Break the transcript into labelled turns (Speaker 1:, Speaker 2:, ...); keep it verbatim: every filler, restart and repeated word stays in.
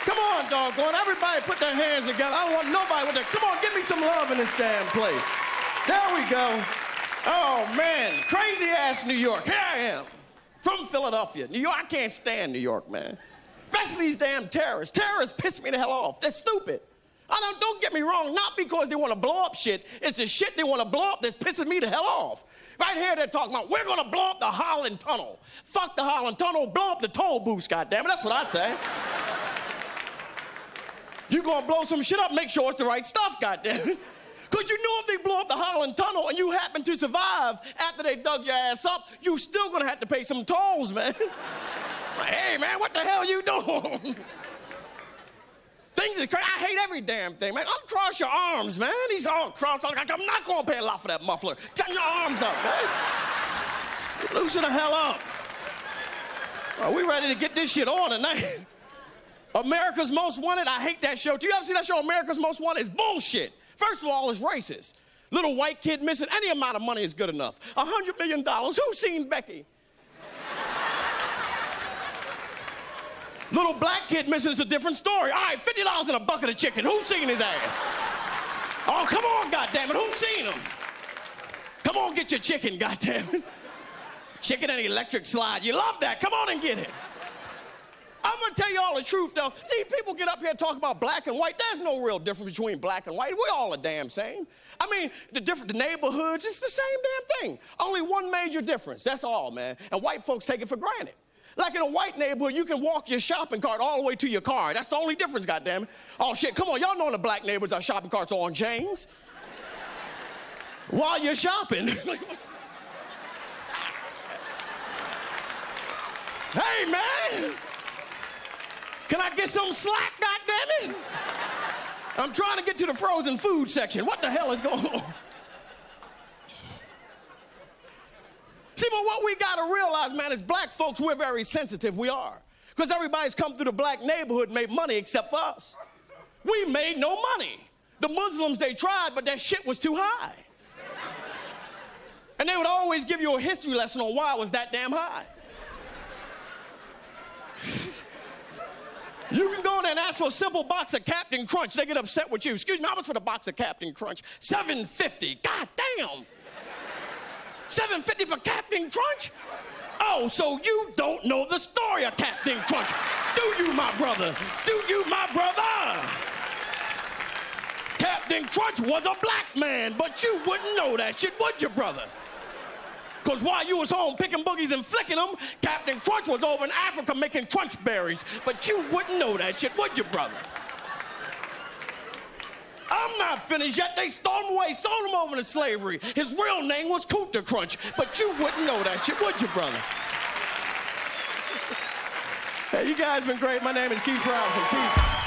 Speaker 1: Come on, doggone. Everybody put their hands together. I don't want nobody with their... Come on, give me some love in this damn place. There we go. Oh, man. Crazy-ass New York. Here I am. From Philadelphia. New York, I can't stand New York, man. Especially these damn terrorists. Terrorists piss me the hell off. They're stupid. I don't, don't get me wrong, not because they want to blow up shit. It's the shit they want to blow up that's pissing me the hell off. Right here, they're talking about, we're going to blow up the Holland Tunnel. Fuck the Holland Tunnel, blow up the toll booths, goddammit. That's what I'd say. You going to blow some shit up, make sure it's the right stuff, goddammit. Because you know if they blow up the Holland Tunnel and you happen to survive after they dug your ass up, you still going to have to pay some tolls, man. Like, hey, man, what the hell you doing? Things are crazy. I hate every damn thing, man. Uncross your arms, man. He's all crossed. I'm not going to pay a lot for that muffler. Get your arms up, man. Loosen the hell up. Are we ready to get this shit on tonight? America's Most Wanted. I hate that show. Do you ever see that show, America's Most Wanted? It's bullshit. First of all, it's racist. Little white kid missing, any amount of money is good enough. A hundred million dollars. Who's seen Becky? Little black kid missing is a different story. All right, fifty dollars in a bucket of chicken. Who's seen his ass? Oh, come on, goddammit. Who's seen him? Come on, get your chicken, goddammit. Chicken and electric slide. You love that. Come on and get it. I'm gonna tell you all the truth, though. See, people get up here and talk about black and white. There's no real difference between black and white. We're all the damn same. I mean, the different the neighborhoods, it's the same damn thing. Only one major difference. That's all, man. And white folks take it for granted. Like in a white neighborhood, you can walk your shopping cart all the way to your car. That's the only difference, goddammit. Oh, shit, come on. Y'all know in the black neighborhoods, our shopping carts are on chains. While you're shopping. Hey, man. Can I get some slack, goddammit? I'm trying to get to the frozen food section. What the hell is going on? See, but what we got to realize, man, is black folks, we're very sensitive. We are. Because everybody's come through the black neighborhood and made money except for us. We made no money. The Muslims, they tried, but that shit was too high. And they would always give you a history lesson on why it was that damn high. You can go in there and ask for a simple box of Captain Crunch. They get upset with you. Excuse me, how much for the box of Captain Crunch? seven fifty. God damn. seven fifty for Captain Crunch? Oh, so you don't know the story of Captain Crunch. Do you, my brother? Do you, my brother? Captain Crunch was a black man, but you wouldn't know that shit, would you, brother? Because while you was home picking boogies and flicking them, Captain Crunch was over in Africa making crunch berries. But you wouldn't know that shit, would you, brother? I'm not finished yet. They stole him away, sold him over to slavery. His real name was Kunta Crunch. But you wouldn't know that shit, would you, brother? Hey, you guys been great. My name is Keith Robinson. Peace.